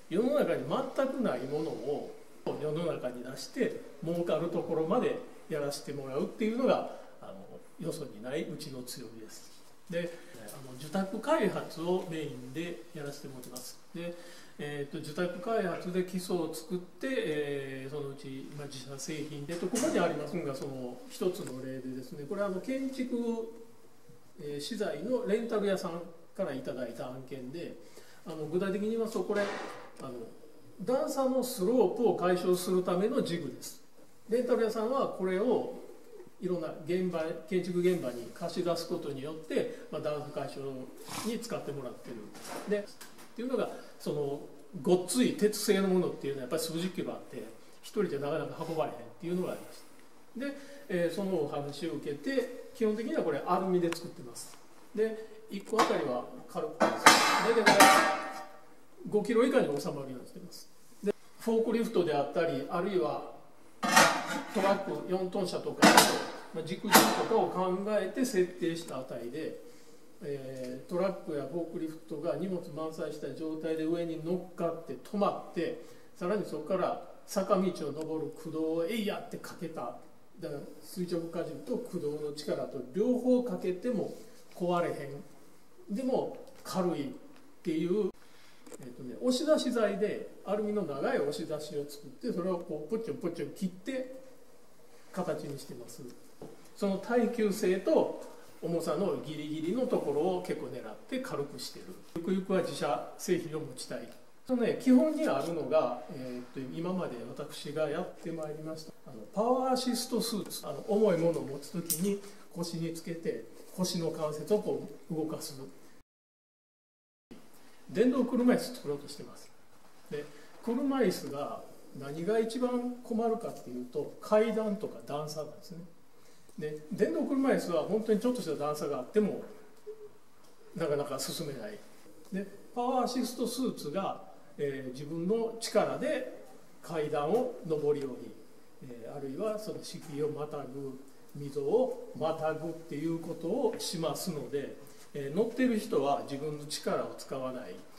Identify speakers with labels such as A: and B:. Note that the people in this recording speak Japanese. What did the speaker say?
A: 世の中に全くないものを世の中に出して儲かるところまでやらせてもらうっていうのがよそにないうちの強みです。で受託開発をメインでやらせてもらってます。で受託開発で基礎を作って、そのうち今自社製品でとここにありますが、その一つの例でですね、これは建築、資材のレンタル屋さんからいただいた案件で、具体的に言いますとこれ段差のスロープを解消するためのジグです。レンタル屋さんはこれをいろんな建築現場に貸し出すことによって、段差解消に使ってもらってる。でっていうのがそのごっつい鉄製のものっていうのはやっぱり数十キロあって一人じゃなかなか運ばれへんっていうのがありました。で、そのお話を受けて基本的にはこれアルミで作ってます。で1個あたりは軽くて大体これ5キロ以下に収まるようにしてます。でフォークリフトであったりあるいはトラック4トン車とか軸とかを考えて設定した値で、トラックやフォークリフトが荷物満載した状態で上に乗っかって止まって、さらにそこから坂道を登る駆動をえいやってかけた。だから垂直荷重と駆動の力と両方かけても壊れへん、でも軽いっていう、押し出し材でアルミの長い押し出しを作ってそれをこうポッチョンポッチョン切って形にしてます。その耐久性と重さのギリギリのところを結構狙って軽くしてる。ゆくゆくは自社製品を持ちたい。その基本にあるのが、今まで私がやってまいりましたパワーアシストスーツ。重いものを持つ時に腰につけて腰の関節をこう動かす電動車椅子作ろうとしてます。で車椅子が何が一番困るかっていうと階段とか段差なんですね。で電動車椅子は本当にちょっとした段差があってもなかなか進めない。でパワーアシストスーツが、自分の力で階段を上り下り、あるいはその敷居をまたぐ溝をまたぐっていうことをしますので、乗ってる人は自分の力を使わない。